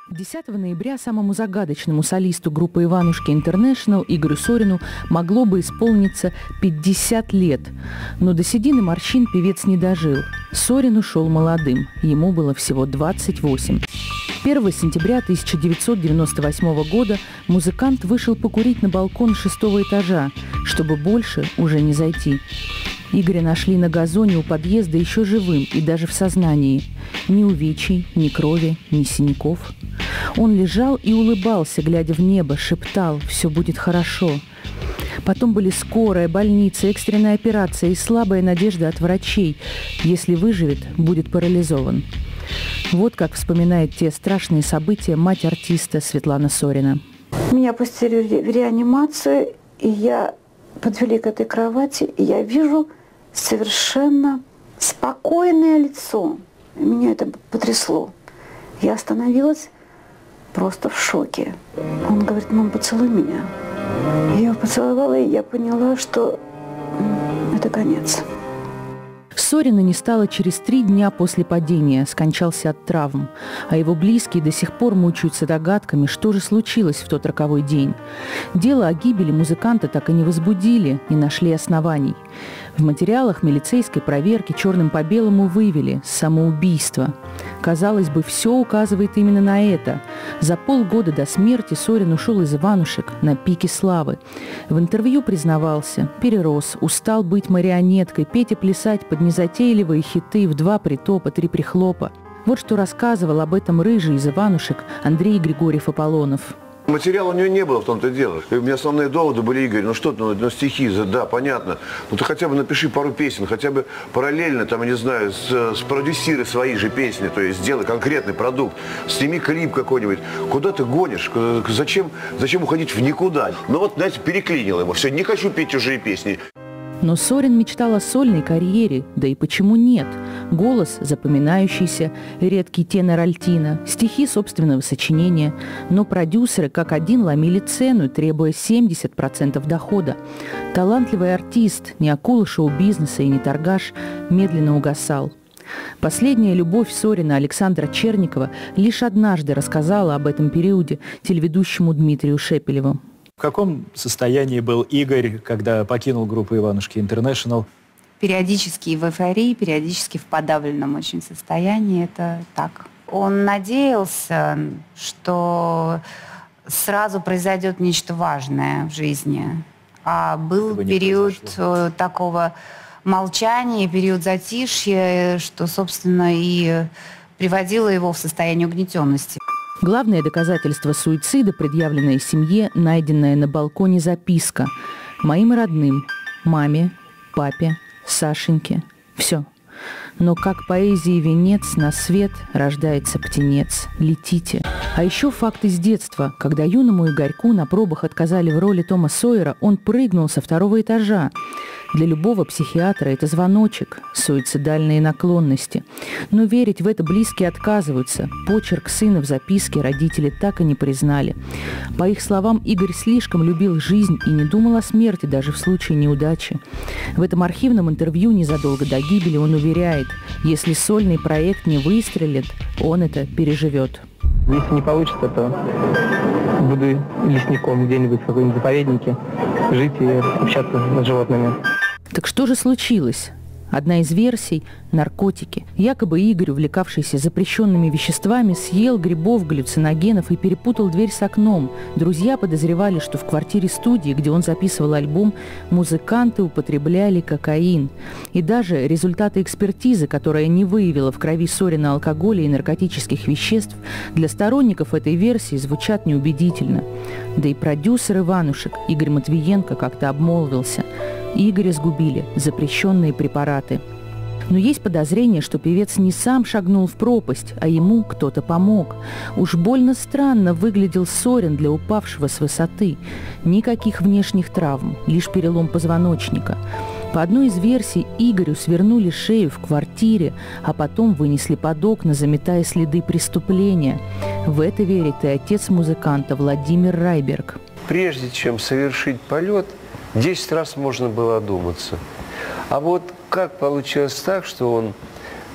10 ноября самому загадочному солисту группы «Иванушки Интернешнл» Игорю Сорину могло бы исполниться 50 лет. Но до седины морщин певец не дожил. Сорин ушел молодым, ему было всего 28. 1 сентября 1998 года музыкант вышел покурить на балкон 6-го этажа, чтобы больше уже не зайти. Игоря нашли на газоне у подъезда еще живым и даже в сознании. Ни увечий, ни крови, ни синяков. Он лежал и улыбался, глядя в небо, шептал «все будет хорошо». Потом были скорая, больница, экстренная операция и слабая надежда от врачей. Если выживет, будет парализован. Вот как вспоминает те страшные события мать артиста Светлана Сорина. Меня пустили в реанимацию, и я подвели к этой кровати, и я вижу совершенно спокойное лицо. Меня это потрясло. Я остановилась просто в шоке. Он говорит: «Мам, поцелуй меня». Я его поцеловала, и я поняла, что это конец. Сорина не стало через 3 дня после падения, скончался от травм, а его близкие до сих пор мучаются догадками, что же случилось в тот роковой день. Дело о гибели музыканта так и не возбудили, не нашли оснований. В материалах милицейской проверки черным по белому вывели самоубийство. Казалось бы, все указывает именно на это. За полгода до смерти Сорин ушел из «Иванушек» на пике славы. В интервью признавался, перерос, устал быть марионеткой, петь и плясать под незатейливые хиты в 2 притопа, 3 прихлопа. Вот что рассказывал об этом рыжий из «Иванушек» Андрей Григорьев-Аполлонов. Материала у него не было, в том-то и дело. И у меня основные доводы были: Игорь, ну что ты, ну стихи, да, понятно. Ну ты хотя бы напиши пару песен, хотя бы параллельно, там, я не знаю, спродюсируй свои же песни, то есть сделай конкретный продукт, сними клип какой-нибудь. Куда ты гонишь? Зачем уходить в никуда? Ну вот, знаете, переклинило его. Все, не хочу петь чужие песни. Но Сорин мечтал о сольной карьере, да и почему нет? Голос запоминающийся, редкий тенор альтино, стихи собственного сочинения. Но продюсеры как один ломили цену, требуя 70% дохода. Талантливый артист, не акула шоу-бизнеса и не торгаш, медленно угасал. Последняя любовь Сорина, Александра Черникова, лишь однажды рассказала об этом периоде телеведущему Дмитрию Шепелеву. В каком состоянии был Игорь, когда покинул группу «Иванушки Интернешнл»? Периодически в эйфории, периодически в подавленном очень состоянии. Это так. Он надеялся, что сразу произойдет нечто важное в жизни. А был период такого молчания, период затишья, что, собственно, и приводило его в состояние угнетенности. Главное доказательство суицида, предъявленное семье, найденная на балконе записка. Моим родным, маме, папе, Сашеньке. Все. Но как поэзии венец на свет рождается птенец. Летите. А еще факт из детства. Когда юному Игорьку на пробах отказали в роли Тома Сойера, он прыгнул со 2-го этажа. Для любого психиатра это звоночек, суицидальные наклонности. Но верить в это близкие отказываются. Почерк сына в записке родители так и не признали. По их словам, Игорь слишком любил жизнь и не думал о смерти даже в случае неудачи. В этом архивном интервью незадолго до гибели он уверяет, если сольный проект не выстрелит, он это переживет. Если не получится, то буду лесником где-нибудь в каком-нибудь заповеднике, жить и общаться с животными. Так что же случилось? Одна из версий – наркотики. Якобы Игорь, увлекавшийся запрещенными веществами, съел грибов, галлюциногенов и перепутал дверь с окном. Друзья подозревали, что в квартире студии, где он записывал альбом, музыканты употребляли кокаин. И даже результаты экспертизы, которая не выявила в крови Сорина алкоголя и наркотических веществ, для сторонников этой версии звучат неубедительно. Да и продюсер «Иванушек» Игорь Матвиенко как-то обмолвился – Игоря сгубили запрещенные препараты. Но есть подозрение, что певец не сам шагнул в пропасть, а ему кто-то помог. Уж больно странно выглядел Сорин для упавшего с высоты. Никаких внешних травм, лишь перелом позвоночника. По одной из версий, Игорю свернули шею в квартире, а потом вынесли под окна, заметая следы преступления. В это верит и отец музыканта Владимир Райберг. Прежде чем совершить полет, 10 раз можно было одуматься. А вот как получилось так, что он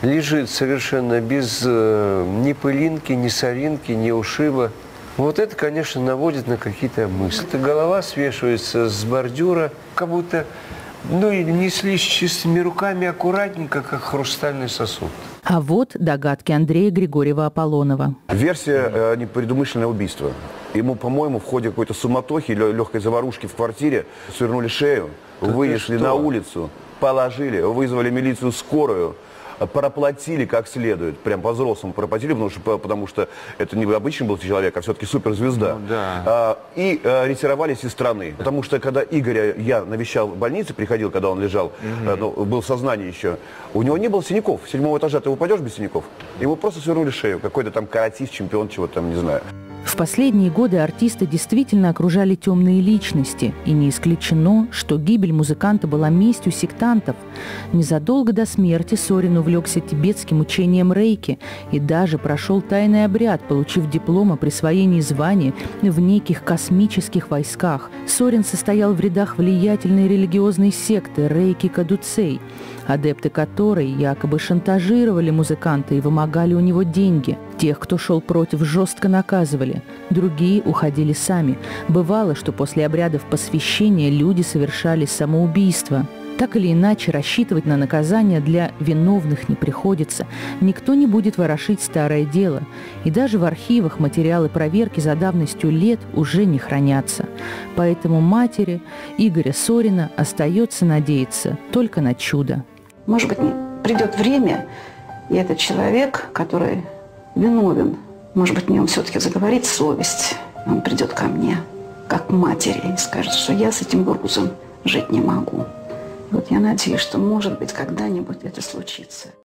лежит совершенно без ни пылинки, ни соринки, ни ушиба. Вот это, конечно, наводит на какие-то мысли. Голова свешивается с бордюра, как будто несли с чистыми руками аккуратненько, как хрустальный сосуд. А вот догадки Андрея Григорьева-Аполлонова. Версия непредумышленное убийство. Ему, по-моему, в ходе какой-то суматохи, легкой заварушки в квартире свернули шею, вынесли на улицу, положили, вызвали милицию, скорую, проплатили как следует, прям по-взрослому проплатили, потому что это не обычный был человек, а все-таки суперзвезда. Ну, да. И ретировались из страны. Потому что когда Игоря я навещал в больнице, приходил, когда он лежал, был в сознании еще, у него не было синяков. С 7-го этажа ты упадешь без синяков? Ему просто свернули шею. Какой-то там каратист, чемпион, чего-то там, не знаю. В последние годы артиста действительно окружали темные личности, и не исключено, что гибель музыканта была местью сектантов. Незадолго до смерти Сорин увлекся тибетским учением рейки и даже прошел тайный обряд, получив диплом о присвоении звания в неких космических войсках. Сорин состоял в рядах влиятельной религиозной секты рейки-кадуцей, адепты которой якобы шантажировали музыканта и вымогали у него деньги. Тех, кто шел против, жестко наказывали. Другие уходили сами. Бывало, что после обрядов посвящения люди совершали самоубийство. Так или иначе, рассчитывать на наказание для виновных не приходится. Никто не будет ворошить старое дело. И даже в архивах материалы проверки за давностью лет уже не хранятся. Поэтому матери Игоря Сорина остается надеяться только на чудо. Может быть, придет время, и этот человек, который виновен, может быть, в нем все-таки заговорит совесть. Он придет ко мне, как к матери, и скажет, что я с этим грузом жить не могу. Вот я надеюсь, что, может быть, когда-нибудь это случится.